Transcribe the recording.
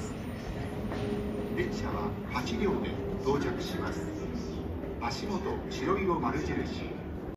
。電車は8両で到着します。足元白色丸印